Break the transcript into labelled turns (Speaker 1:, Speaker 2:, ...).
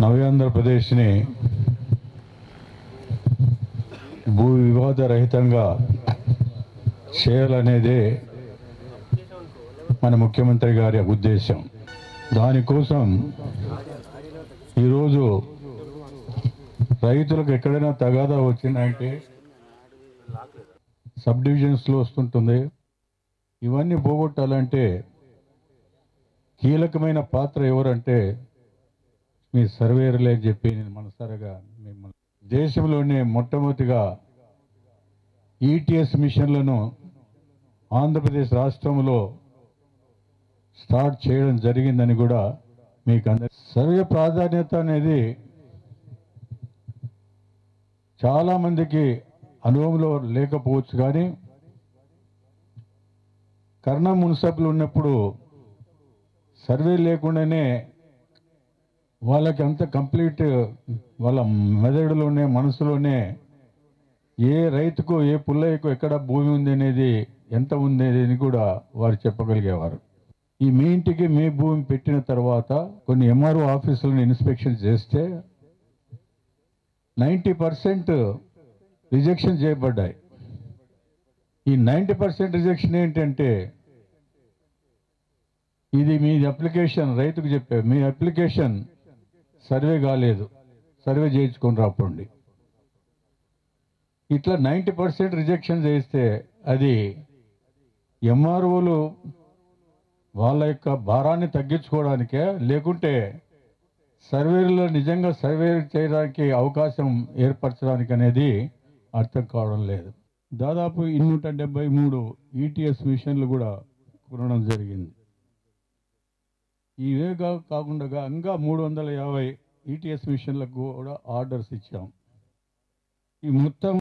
Speaker 1: నవ్యాంధ్రప్రదేశ్ని భూ వివాద రహితంగా చేయాలనేదే మన ముఖ్యమంత్రి గారి ఉద్దేశం. దానికోసం ఈరోజు రైతులకు ఎక్కడైనా తగాదా వచ్చిందంటే సబ్ డివిజన్స్లో వస్తుంటుంది. ఇవన్నీ పోగొట్టాలంటే కీలకమైన పాత్ర ఎవరంటే మీ సర్వేయర్లే అని చెప్పి నేను మనసారిగా మిమ్మల్ని దేశంలోనే మొట్టమొదటిగా ఈటీఎస్ మిషన్లను ఆంధ్రప్రదేశ్ రాష్ట్రంలో స్టార్ట్ చేయడం జరిగిందని కూడా మీకు అందరి సర్వే ప్రాధాన్యత అనేది చాలామందికి అనుభవంలో లేకపోవచ్చు. కానీ కర్ణం మున్సిపల్ ఉన్నప్పుడు సర్వే లేకుండానే వాళ్ళకి అంత కంప్లీట్ వాళ్ళ మెదడులోనే మనసులోనే ఏ రైతుకు ఏ పుల్లయ్యకు ఎక్కడ భూమి ఉంది అనేది ఎంత ఉంది అని కూడా వారు చెప్పగలిగేవారు. ఈ మీ ఇంటికి మీ భూమి పెట్టిన తర్వాత కొన్ని ఎంఆర్ఓ ఆఫీసులను ఇన్స్పెక్షన్ చేస్తే 90% రిజెక్షన్ చేయబడ్డాయి. ఈ 90% రిజెక్షన్ ఏంటంటే ఇది మీ అప్లికేషన్ రైతుకు చెప్పే మీ అప్లికేషన్ సర్వే కాలేదు, సర్వే చేయించుకొని రాపండి. ఇట్లా 90% రిజెక్షన్ చేస్తే అది ఎంఆర్ఓలు వాళ్ళ యొక్క భారాన్ని తగ్గించుకోవడానికే, లేకుంటే సర్వేలో నిజంగా సర్వే చేయడానికి అవకాశం ఏర్పరచడానికి అనేది అర్థం కావడం లేదు. దాదాపు 273 ఈటీఎస్ మిషన్లు కూడా కొనడం జరిగింది. ఇవే కాకుండా ఇంకా 350 ఈటీఎస్ మిషన్లకు కూడా ఆర్డర్స్ ఇచ్చాం. ఈ మొత్తం